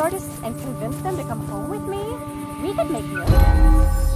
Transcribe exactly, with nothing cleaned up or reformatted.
artists and convince them to come home with me, we could make millions.